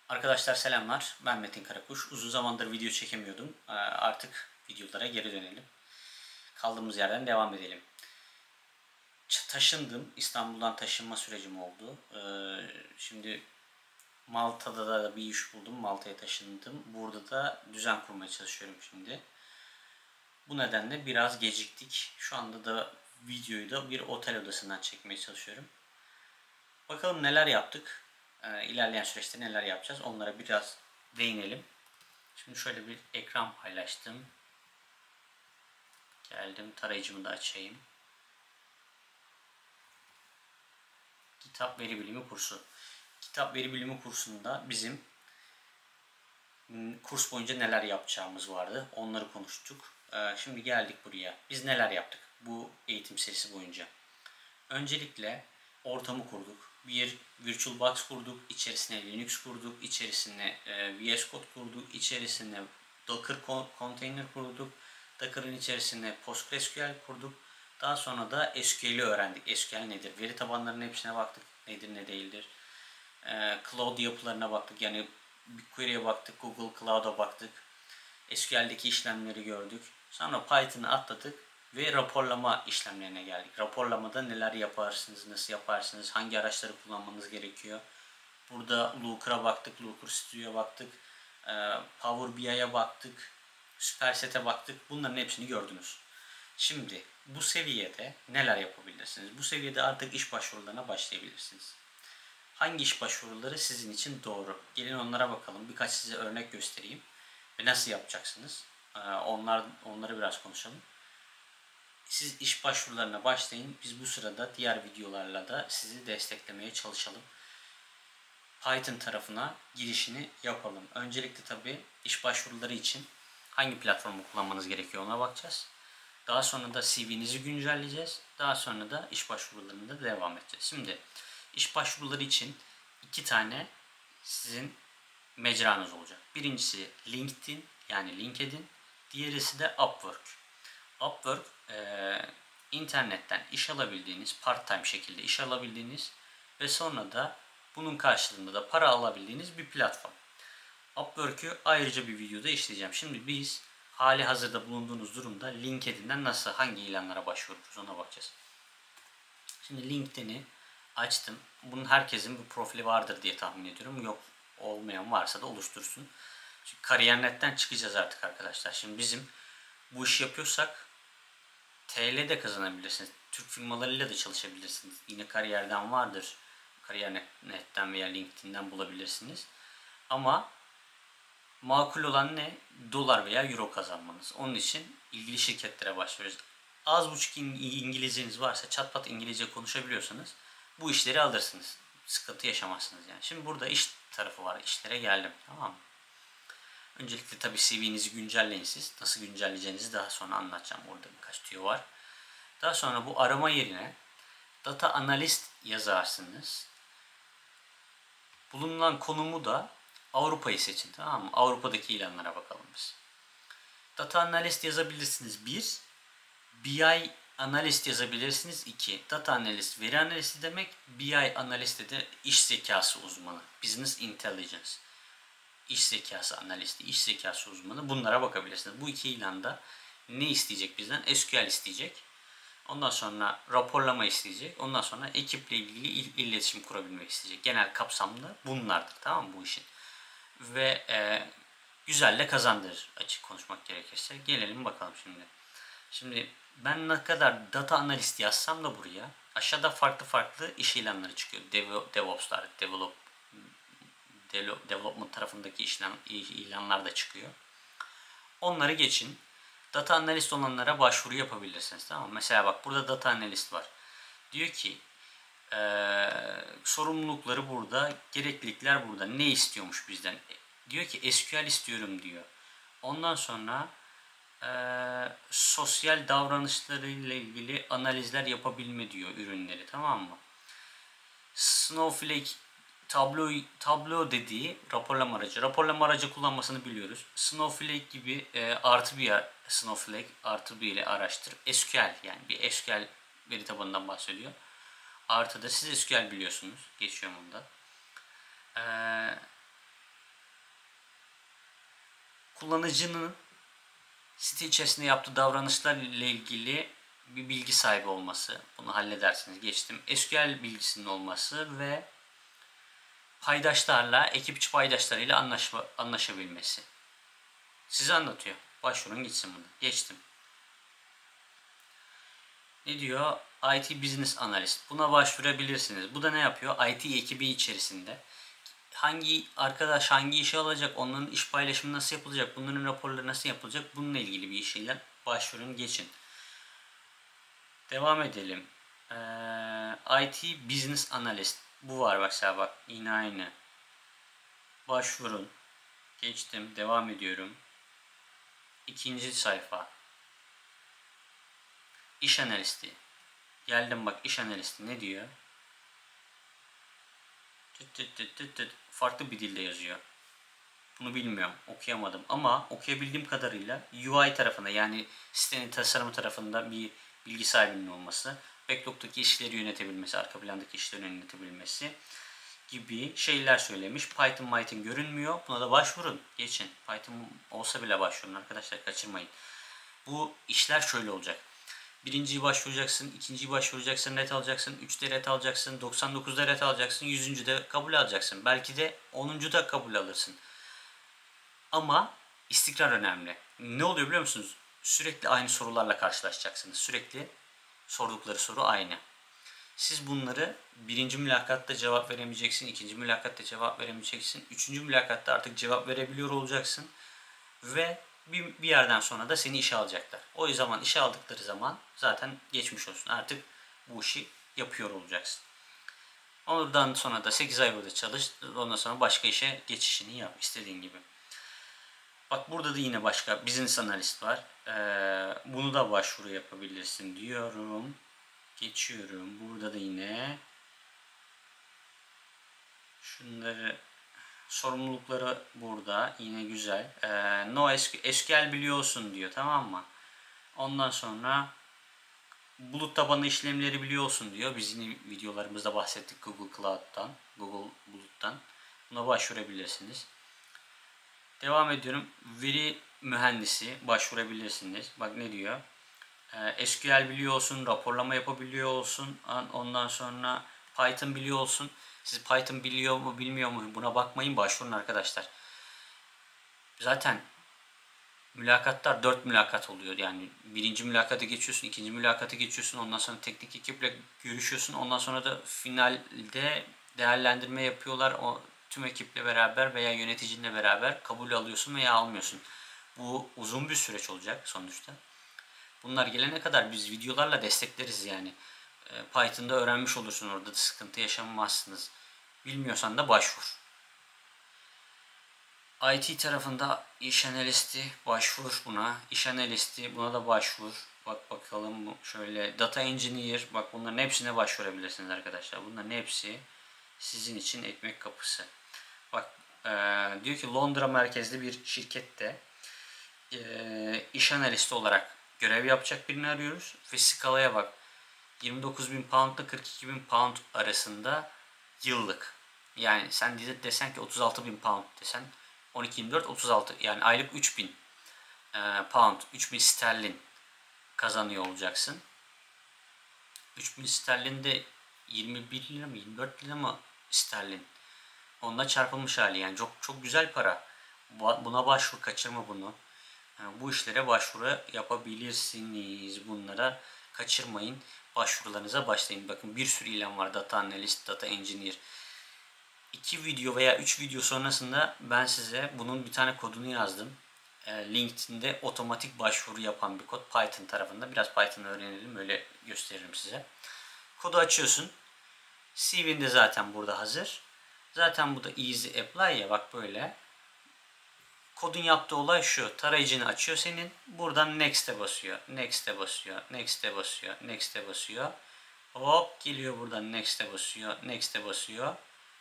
Arkadaşlar selamlar. Ben Metin Karakuş. Uzun zamandır video çekemiyordum. Artık videolara geri dönelim. Kaldığımız yerden devam edelim. Taşındım. İstanbul'dan taşınma sürecim oldu. Şimdi Malta'da da bir iş buldum. Malta'ya taşındım. Burada da düzen kurmaya çalışıyorum şimdi. Bu nedenle biraz geciktik. Şu anda da videoyu da bir otel odasından çekmeye çalışıyorum. Bakalım neler yaptık. İlerleyen süreçte neler yapacağız. Onlara biraz değinelim. Şimdi şöyle bir ekran paylaştım. Geldim, tarayıcımı da açayım. Kitap veri bilimi kursu. Kitap veri bilimi kursunda bizim kurs boyunca neler yapacağımız vardı. Onları konuştuk. Şimdi geldik buraya. Biz neler yaptık bu eğitim serisi boyunca? Öncelikle ortamı kurduk. Bir VirtualBox kurduk, içerisine Linux kurduk, içerisine VS Code kurduk, içerisine Docker Container kurduk, Docker'ın içerisine PostgreSQL kurduk. Daha sonra da SQL'i öğrendik. SQL nedir? Veri tabanlarının hepsine baktık. Nedir, ne değildir? Cloud yapılarına baktık. Yani BigQuery'e baktık, Google Cloud'a baktık. SQL'deki işlemleri gördük. Sonra Python'ı atladık ve raporlama işlemlerine geldik. Raporlamada neler yaparsınız, nasıl yaparsınız, hangi araçları kullanmanız gerekiyor. Burada Looker'a baktık, Looker Studio'ya baktık, Power BI'ye baktık, Superset'e baktık. Bunların hepsini gördünüz. Şimdi bu seviyede neler yapabilirsiniz? Bu seviyede artık iş başvurularına başlayabilirsiniz. Hangi iş başvuruları sizin için doğru? Gelin onlara bakalım. Birkaç size örnek göstereyim. Ve nasıl yapacaksınız? Onları biraz konuşalım. Siz iş başvurularına başlayın. Biz bu sırada diğer videolarla da sizi desteklemeye çalışalım. Python tarafına girişini yapalım. Öncelikle tabii iş başvuruları için hangi platformu kullanmanız gerekiyor ona bakacağız. Daha sonra da CV'nizi güncelleyeceğiz. Daha sonra da iş başvurularında devam edeceğiz. Şimdi iş başvuruları için iki tane sizin mecranız olacak. Birincisi LinkedIn yani LinkedIn. Diğerisi de Upwork. Upwork internetten iş alabildiğiniz, part-time şekilde iş alabildiğiniz ve sonra da bunun karşılığında da para alabildiğiniz bir platform. Upwork'ü ayrıca bir videoda işleyeceğim. Şimdi biz hali hazırda bulunduğunuz durumda LinkedIn'den nasıl, hangi ilanlara başvururuz ona bakacağız. Şimdi LinkedIn'i açtım. Bunun herkesin bir profili vardır diye tahmin ediyorum. Yok, olmayan varsa da oluştursun. Şimdi Kariyer.net'ten çıkacağız artık arkadaşlar. Şimdi bizim bu işi yapıyorsak TL de kazanabilirsiniz. Türk firmalarıyla da çalışabilirsiniz. Yine Kariyer'den vardır. Kariyer.net'ten veya LinkedIn'den bulabilirsiniz. Ama makul olan ne? Dolar veya euro kazanmanız. Onun için ilgili şirketlere başvuruyoruz. Az buçuk İngilizceniz varsa, çatpat İngilizce konuşabiliyorsanız bu işleri alırsınız. Sıkıntı yaşamazsınız yani. Şimdi burada iş tarafı var. İşlere geldim. Tamam mı? Öncelikle tabii CV'nizi güncelleyin siz. Nasıl güncelleyeceğinizi daha sonra anlatacağım. Orada birkaç tüyo var. Daha sonra bu arama yerine data analist yazarsınız. Bulunan konumu da Avrupa'yı seçin, tamam mı? Avrupa'daki ilanlara bakalım biz. Data analist yazabilirsiniz 1. BI analist yazabilirsiniz 2. Data analist veri analisti demek. BI analist de iş zekası uzmanı. Business Intelligence. İş zekası analisti, iş zekası uzmanı. Bunlara bakabilirsiniz. Bu iki ilanda ne isteyecek bizden? SQL isteyecek. Ondan sonra raporlama isteyecek. Ondan sonra ekiple ilgili iletişim kurabilmek isteyecek. Genel kapsamlı bunlardır, tamam mı bu işin? Ve güzel de kazandırır açık konuşmak gerekirse. Gelelim bakalım şimdi. Şimdi ben ne kadar data analist yazsam da buraya aşağıda farklı farklı iş ilanları çıkıyor. DevOps'lar, development tarafındaki ilanlar da çıkıyor. Onları geçin. Data analist olanlara başvuru yapabilirsiniz. Tamam mı? Mesela bak burada data analist var. Diyor ki sorumlulukları burada, gereklilikler burada. Ne istiyormuş bizden? Diyor ki SQL istiyorum diyor. Ondan sonra sosyal davranışlarıyla ilgili analizler yapabilme diyor ürünleri, tamam mı? Snowflake tablo dediği raporlama aracı. Raporlama aracı kullanmasını biliyoruz. Snowflake gibi Snowflake artı bir ile araştır. SQL yani bir SQL veri tabanından bahsediyor. Artı da siz SQL biliyorsunuz. Geçiyorum onda. kullanıcının site içerisinde yaptığı davranışlar ile ilgili bir bilgi sahibi olması. Bunu halledersiniz. Geçtim. SQL bilgisinin olması ve paydaşlarla, ekip içi paydaşlarıyla anlaşabilmesi. Size anlatıyor. Başvurun gitsin bunu. Geçtim. Ne diyor? IT Business Analyst. Buna başvurabilirsiniz. Bu da ne yapıyor? IT ekibi içerisinde hangi arkadaş hangi işe alacak, onların iş paylaşımı nasıl yapılacak, bunların raporları nasıl yapılacak, bununla ilgili bir işle başvurun, geçin. Devam edelim. IT Business Analyst. Bu var mesela, bak yine aynı. Başvurun. Geçtim. Devam ediyorum. İkinci sayfa. İş analisti. Geldim bak, iş analisti ne diyor? Farklı bir dilde yazıyor. Bunu bilmiyorum. Okuyamadım. Ama okuyabildiğim kadarıyla UI tarafında, yani sitenin tasarımı tarafında bir bilgi sahibinin olması, backlog'daki işleri yönetebilmesi, arka plandaki işleri yönetebilmesi gibi şeyler söylemiş. Python görünmüyor. Buna da başvurun. Geçin. Python olsa bile başvurun arkadaşlar. Kaçırmayın. Bu işler şöyle olacak. Birinciyi başvuracaksın, ikinciyi başvuracaksın, ret alacaksın, 3'te ret alacaksın, 99'da ret alacaksın, 100'de kabul alacaksın. Belki de 10'da kabul alırsın. Ama istikrar önemli. Ne oluyor biliyor musunuz? Sürekli aynı sorularla karşılaşacaksınız. Sürekli sordukları soru aynı. Siz bunları birinci mülakatta cevap veremeyeceksin, ikinci mülakatta cevap veremeyeceksin, üçüncü mülakatta artık cevap verebiliyor olacaksın ve bir yerden sonra da seni işe alacaklar. O zaman işe aldıkları zaman zaten geçmiş olsun. Artık bu işi yapıyor olacaksın. Oradan sonra da 8 ay burada çalış, ondan sonra başka işe geçişini yap istediğin gibi. Bak burada da yine başka business analist var. Bunu da başvuru yapabilirsin diyorum. Geçiyorum. Burada da yine şunları, sorumlulukları burada yine güzel. No SQL biliyorsun diyor, tamam mı? Ondan sonra bulut tabanlı işlemleri biliyorsun diyor. Biz yine videolarımızda bahsettik Google Cloud'dan, Google Bulut'tan. Buna başvurabilirsiniz. Devam ediyorum. Veri mühendisi başvurabilirsiniz. Bak ne diyor? SQL biliyorsun, raporlama yapabiliyor olsun. Ondan sonra Python biliyor olsun. Siz Python biliyor mu bilmiyor mu buna bakmayın, başvurun arkadaşlar. Zaten mülakatlar 4 mülakat oluyor. Yani birinci mülakata geçiyorsun, ikinci mülakata geçiyorsun. Ondan sonra teknik ekiple görüşüyorsun. Ondan sonra da finalde değerlendirme yapıyorlar. O tüm ekiple beraber veya yöneticinle beraber kabul alıyorsun veya almıyorsun. Bu uzun bir süreç olacak sonuçta. Bunlar gelene kadar biz videolarla destekleriz yani. Python'da öğrenmiş olursun, orada da sıkıntı yaşamazsınız. Bilmiyorsan da başvur. IT tarafında iş analisti başvur buna. İş analisti buna da başvur. Bak bakalım şöyle data engineer, bak bunların hepsine başvurabilirsiniz arkadaşlar. Bunların hepsi sizin için ekmek kapısı. Bak diyor ki Londra merkezli bir şirkette iş analisti olarak görev yapacak birini arıyoruz. Ve skalaya bak. 29.000 pound ile 42.000 pound arasında yıllık. Yani sen desen ki 36.000 pound desen 12-24 36, yani aylık 3.000 pound, 3.000 sterlin kazanıyor olacaksın. 3.000 sterlin de 21 lira mı 24 lira mı sterlin? Onunla çarpılmış hali, yani çok çok güzel para. Buna başvur, kaçırma bunu. Bu işlere başvuru yapabilirsiniz. Bunlara kaçırmayın. Başvurularınıza başlayın. Bakın bir sürü ilan var. Data analyst, data engineer. 2 video veya 3 video sonrasında ben size bunun bir tane kodunu yazdım. LinkedIn'de otomatik başvuru yapan bir kod. Python tarafında. Biraz Python öğrenelim, öyle gösteririm size. Kodu açıyorsun. CV'nin de zaten burada hazır. Zaten bu da easy apply ya, bak böyle. Kodun yaptığı olay şu. Tarayıcını açıyor senin. Buradan next'e basıyor. Next'e basıyor. Next'e basıyor. Next'e basıyor. Hop geliyor buradan next'e basıyor. Next'e basıyor.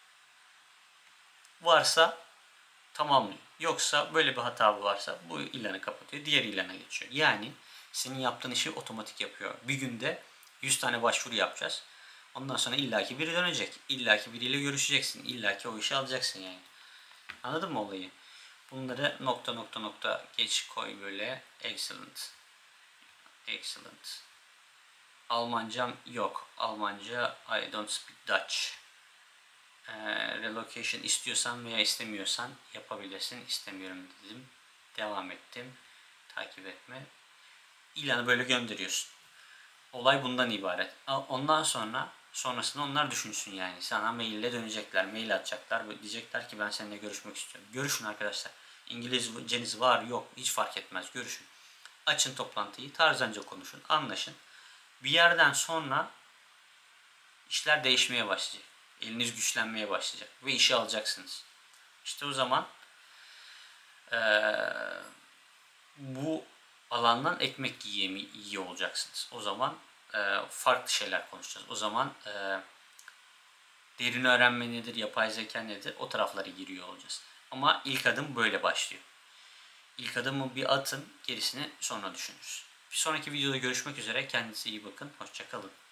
Varsa tamamlıyor. Yoksa böyle bir hata varsa bu ilanı kapatıyor. Diğer ilana geçiyor. Yani senin yaptığın işi otomatik yapıyor. Bir günde 100 tane başvuru yapacağız. Ondan sonra illaki biri dönecek. İllaki biriyle görüşeceksin. İllaki o işi alacaksın yani. Anladın mı olayı? Bunları nokta nokta nokta geç koy böyle. Excellent. Excellent. Almancam yok. Almanca I don't speak Dutch. Relocation istiyorsan veya istemiyorsan yapabilirsin. İstemiyorum dedim. Devam ettim. Takip etme. İlanı böyle gönderiyorsun. Olay bundan ibaret. Ondan sonrasında onlar düşünsün yani. Sana maille dönecekler, mail atacaklar. Diyecekler ki ben seninle görüşmek istiyorum. Görüşün arkadaşlar. İngilizceniz var yok hiç fark etmez. Görüşün. Açın toplantıyı. Tarzanca konuşun. Anlaşın. Bir yerden sonra işler değişmeye başlayacak. Eliniz güçlenmeye başlayacak. Ve işi alacaksınız. İşte o zaman bu alandan ekmek yiyor olacaksınız. O zaman farklı şeyler konuşacağız. O zaman derin öğrenme nedir, yapay zeka nedir o taraflara giriyor olacağız. Ama ilk adım böyle başlıyor. İlk adımı bir atın, gerisini sonra düşünürüz. Bir sonraki videoda görüşmek üzere. Kendinize iyi bakın. Hoşça kalın.